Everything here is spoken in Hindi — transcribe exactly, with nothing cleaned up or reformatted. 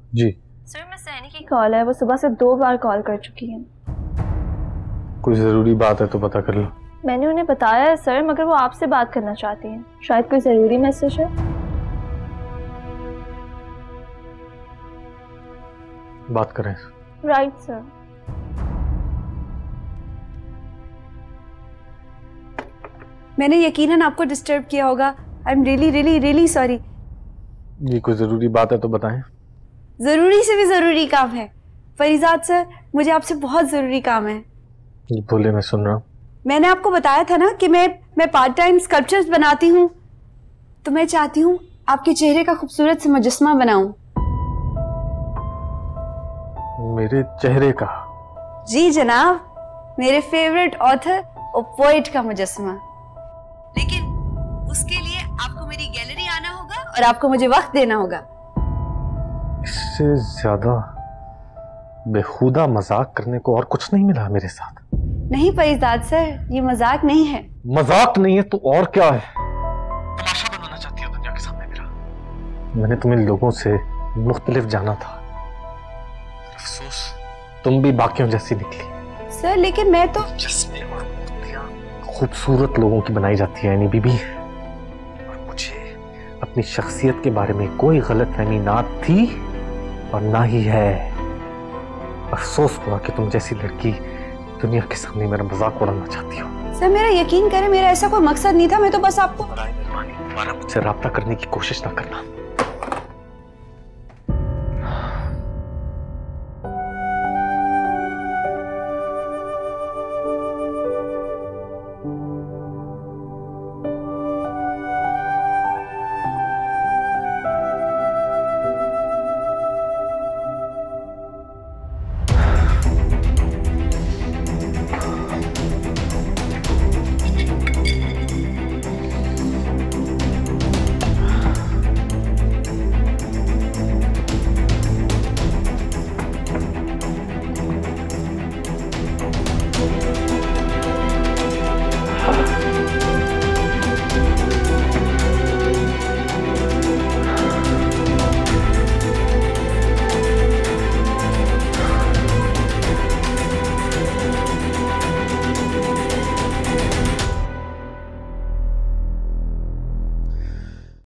जी सर, मैं सैनी की कॉल है, वो सुबह से दो बार कॉल कर चुकी हैं। कोई जरूरी बात है तो पता कर लो। मैंने उन्हें बताया है सर, मगर वो आपसे बात करना चाहती हैं। शायद कोई जरूरी मैसेज है। बात करें। Right sir. मैंने यकीनन आपको डिस्टर्ब किया होगा। I am really really really sorry. ये कोई जरूरी बात है तो बताएं। जरूरी से भी जरूरी काम है फरीजाद सर, मुझे आपसे बहुत जरूरी काम है। ये बोले, मैं सुन रहा हूँ। मैंने मैंने आपको बताया था ना कि मैं मैं पार्ट टाइम स्कल्पचर्स बनाती हूँ, तो मैं चाहती हूँ आपके चेहरे का खूबसूरत सा मुजस्मा बनाऊं। मेरे चेहरे का? जी जनाब, मेरे फेवरेट ऑथर और पोएट का मुजस्मा। लेकिन उसके लिए आपको मेरी गैलरी आना होगा और आपको मुझे वक्त देना होगा। इससे ज्यादा बेहुदा मजाक करने को और कुछ नहीं मिला मेरे साथ। नहीं फरीजाद सर, ये मजाक नहीं है। मजाक नहीं है तो और क्या है? तमाशा बनाना चाहती हो दुनिया के सामने मेरा? मैंने तुम्हें लोगों से मुख्तलिफ जाना था, अफसोस तुम भी बाकियों जैसी निकली। सर लेकिन मैं तो जिसमें और मूर्तियां खूबसूरत लोगों की बनाई जाती है यानी बीबी, और मुझे अपनी शख्सियत के बारे में कोई गलतफहमी ना थी और ना ही है। अफसोस हुआ कि तुम जैसी लड़की दुनिया के सामने मेरा मजाक उड़ाना चाहती हो। सर मेरा यकीन करें, मेरा ऐसा कोई मकसद नहीं था। मैं तो बस आपको दोबारा मुझसे राब्ता करने की कोशिश ना करना।